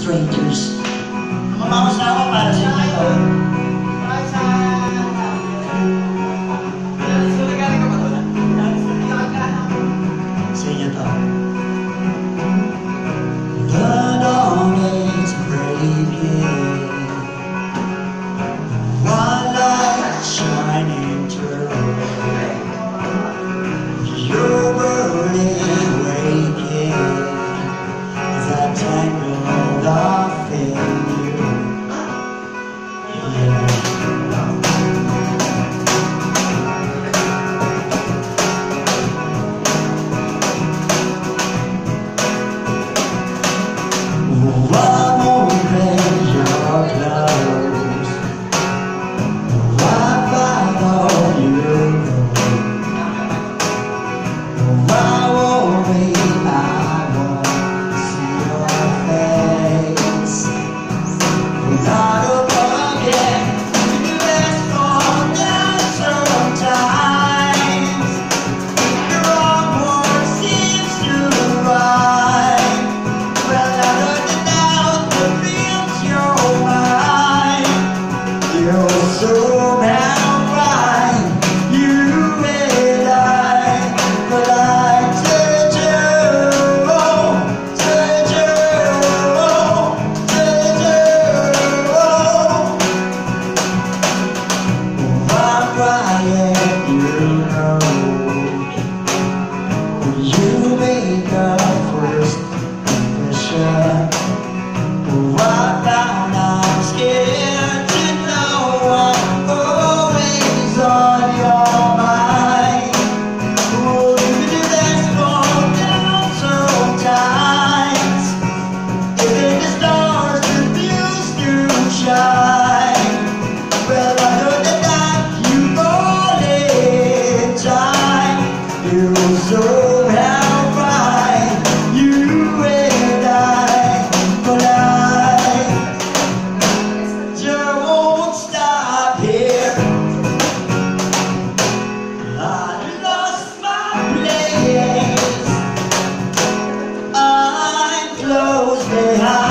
strangers. Mamamas na ako para sa inyo to. Sa inyo to. The dawn is breaking, one light shining through. Your world is waking as I tangled off in you. One moment you're close, I follow you. I won't see your face. Not again, you ask for that sometimes. The wrong word seems to arrive. Well, I learned it now, the feels your mind. You're so now right, you and I. But I said you, I'm crying, you know. You make a first impression. I found I'm scared to know I'm always on your mind. Oh, you do that fall down sometimes. Even the stars refuse to shine. Well, I know that you fall in time. You're so right, you and I. But I just won't stop here. I lost my place. I'm close behind.